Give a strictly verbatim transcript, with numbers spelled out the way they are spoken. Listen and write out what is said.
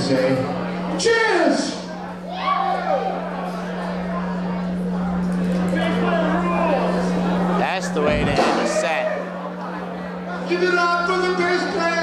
say, cheers! That's the way to end a set. Give it up for the bass player!